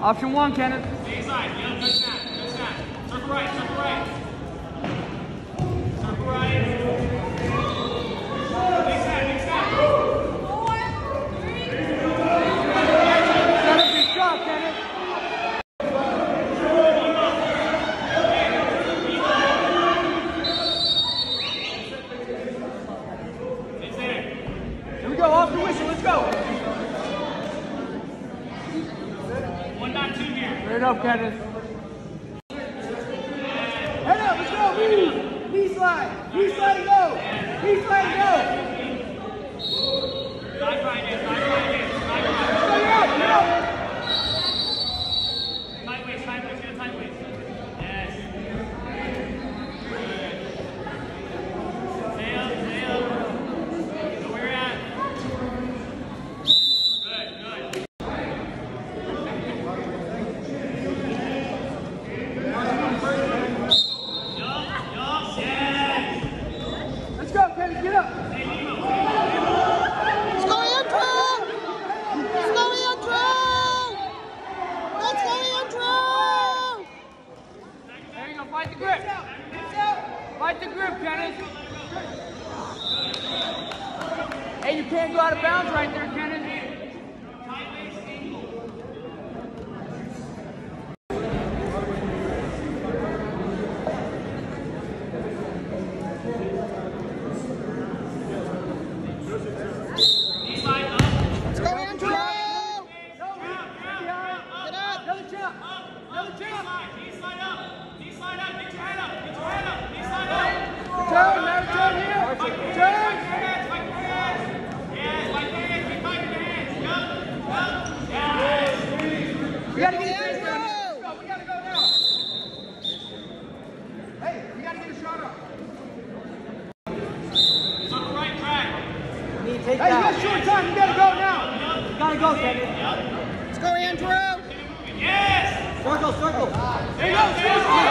Option one, Kenneth. Inside, yeah, good snap, good snap. Circle right, circle right. Circle right. Big snap, big snap. 4, 3. Set up your shot, Kenneth. Here we go, off the whistle, let's go. 1-2 here. Straight up, Kenneth. Head up, let's go, knee slide and go. Knee slide and go. Side right again, side right again, side right. Get up. Tight waist, get a tight waist. Yes. Stay up, stay up. Go where you're at. Good, good. Let's go, Kenneth, get up. Let's go, Andrew! Let's go, Andrew! Let's go, Andrew! There you go, fight the grip. Fight the grip, Kenneth. Hey, you can't go out of bounds right there, Kenneth. Let's go, Andrew! Get up! Another jump. Another jump. Slide up, get your head up, knee slide up. Turn, now turn here. Turn. Yes, like that, keep fighting your hands. Go. We gotta get a shot. Andrew! We gotta go now. Hey, we gotta get a shot up. Circle right track. Hey, you got short time. You gotta go now. You gotta go, Kenneth. Let's go, Andrew! Yes! Circle. There you go.